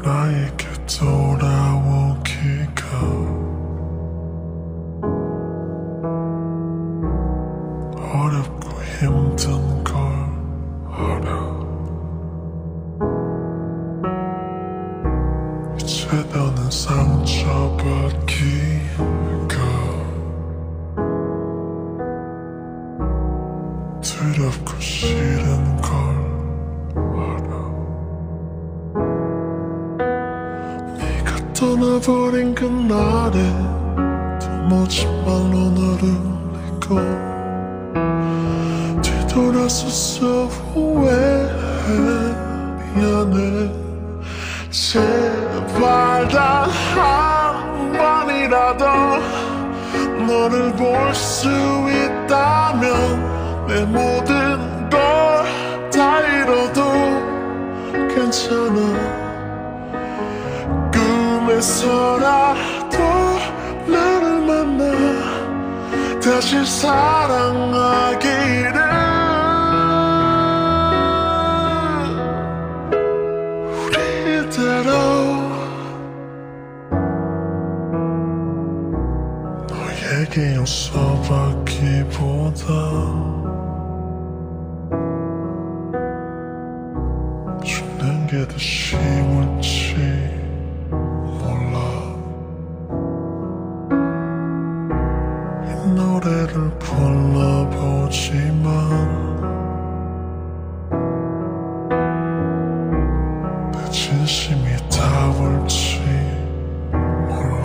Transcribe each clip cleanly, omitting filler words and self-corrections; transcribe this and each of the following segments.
나에게 돌아오기가 어렵고 힘든 걸 알아. 이제 너는 상처받기가 두렵고 싫은 걸 알아. 네가 떠나버린 그날에 도무지 말로 너를 잊고 뒤돌아서서 후회해. 미안해. 제발 단 한 번이라도 너를 볼 수 있다면 내 모든 걸 다 잃어도 괜찮아. 꿈에서라도 나를 만나 다시 사랑하기를. 우리대로 너에게 용서받기보다 주는 게 더 쉬울지 몰라. 이 노래를 불러보지만 내 진심이 닿을지 몰라.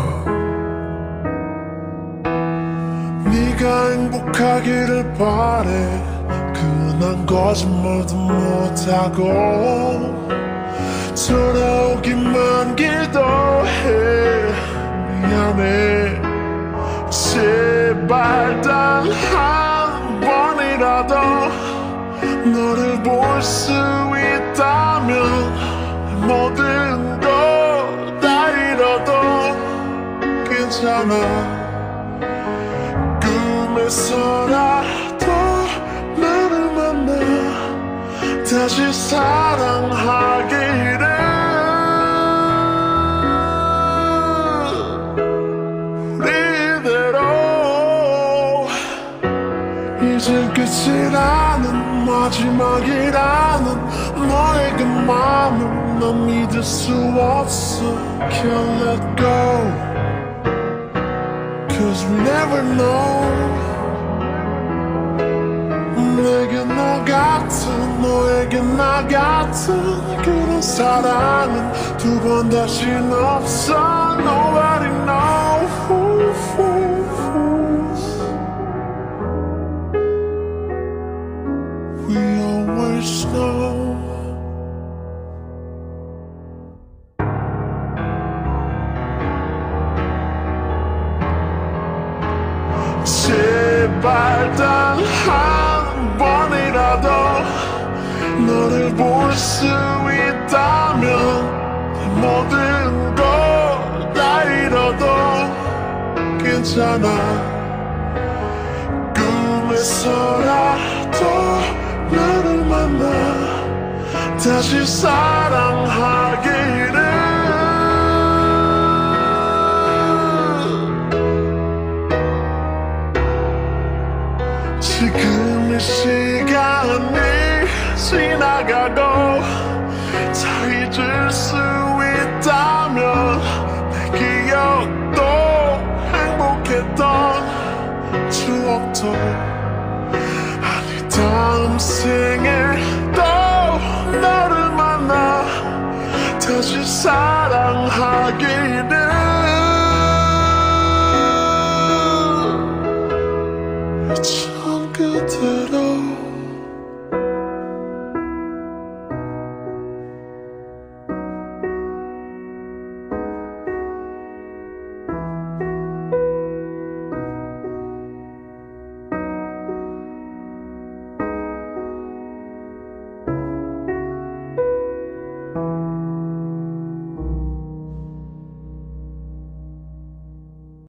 네가 행복하기를 바래. 난 거짓말도 못하고 돌아오기만 기도해. 미안해. 제발 단 한 번이라도 너를 볼 수 있다면 모든 걸 다 잃어도 괜찮아. 꿈에서라도 나를 만나 다시 사랑하기를. 우리대로 이제 끝이라는 마지막이라는 너의 그 맘을 난 믿을 수 없어. Can't let go Cause we never know. 내게 너 같은 너에게 나 같은 그런 사랑은 두 번 다신 없어. Nobody knows. We always know. 제발 단 한 번이라도 너를 볼 수 있다면 내 모든 걸 다 잃어도 괜찮아. 꿈에서라도 나를 만나 다시 사랑하기를. 지금 이 시간이 지나가고 다 잊을 수 있다면 내 기억도 행복했던 추억도 아니 다음 생에 또 너를 만나 다시 사랑하기를. 그대로